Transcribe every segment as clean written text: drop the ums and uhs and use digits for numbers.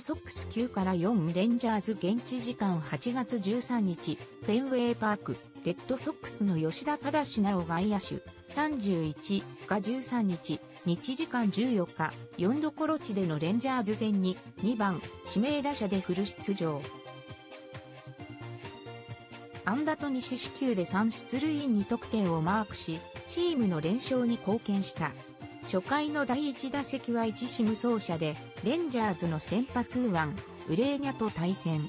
ソックス9から4レンジャーズ現地時間8月13日、フェンウェイパーク、レッドソックスの吉田正直外野手、31が13日、日時間14日、4度コロ地でのレンジャーズ戦に2番指名打者でフル出場。安打と2四死球で3出塁2得点をマークし、チームの連勝に貢献した。初回の第1打席は1死無走者で、レンジャーズの先発右腕、ウレーニャと対戦。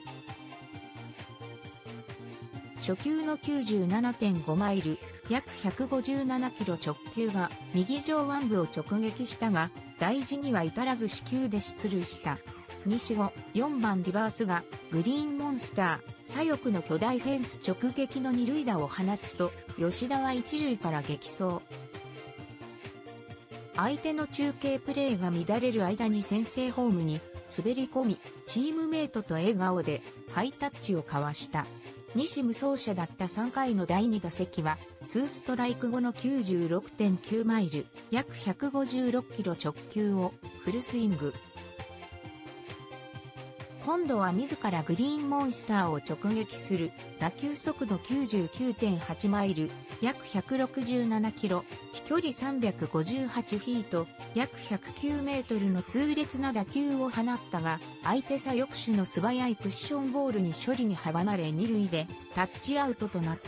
初球の 97.5 マイル、約157キロ直球が右上腕部を直撃したが、大事には至らず死球で出塁した。西後、4番ディバースがグリーンモンスター、左翼の巨大フェンス直撃の二塁打を放つと、吉田は一塁から激走。相手の中継プレーが乱れる間に先制ホームに滑り込み、チームメイトと笑顔でハイタッチを交わした。西無走者だった3回の第2打席は、2ストライク後の 96.9 マイル、約156キロ直球をフルスイング。今度は自らグリーンモンスターを直撃する打球速度 99.8 マイル、約167キロ、飛距離358フィート、約109メートルの痛烈な打球を放ったが、相手左翼手の素早いクッションボールに処理に阻まれ二塁でタッチアウトとなった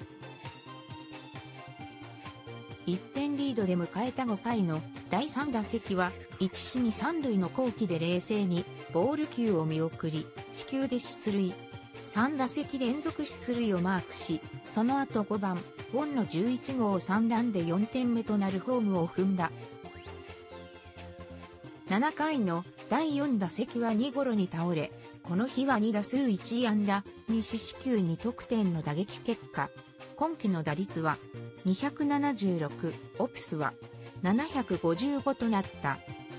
。1点リードで迎えた5回の第3打席は、1死に3塁の好機で冷静にボール球を見送り、死球で出塁。3打席連続出塁をマークし、その後5番、ウォンの11号3ランで4点目となるホームを踏んだ。7回の第4打席は2ゴロに倒れ、この日は2打数1安打、2四死球2得点の打撃結果。今季の打率は276、オプスは755となった。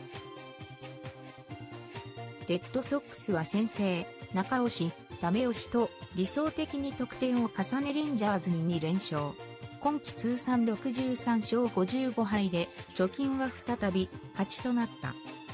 レッドソックスは先制、中押し、ダメ押しと理想的に得点を重ねレンジャーズに2連勝。今季通算63勝55敗で貯金は再び8となった。